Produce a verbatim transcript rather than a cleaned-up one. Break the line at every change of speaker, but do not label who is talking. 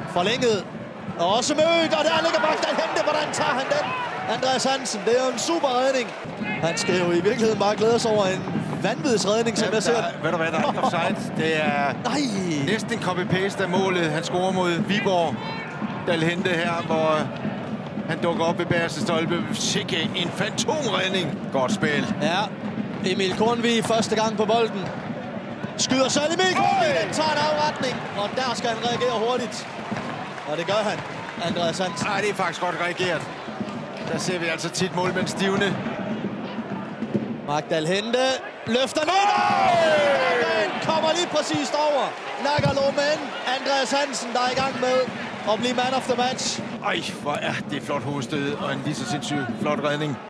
Forlænget. Og også mødt, og der ligger Magdal Hente. Hvordan tager han den? Andreas Hansen, det er jo en super redning. Han skal jo i virkeligheden bare glæde sig over en vanvidsredning, som ja, jeg ser.
Der, ved du hvad, der er ikke offside. Det er
Nej.
næsten en copy-paste af målet. Han scorer mod Viborg. Dal Hente her, hvor han dukker op ved bagerste stolpe. Sikke en fantomredning. Godt spil.
Ja, Emil Kornvig første gang på bolden. Skyder selv Emil Kornvig, den tager en afretning. Og der skal han reagere hurtigt. Og det gør han, Andreas Hansen.
Nej, det er faktisk godt reageret. Der ser vi altså tit målmænd stivne.
Magdal Hente løfter ned. Den kommer lige præcist over. Nagalo, men Andreas Hansen, der er i gang med at blive man of the match.
Ej, hvor er det flot hovedstød og en lige så sindssygt flot redning.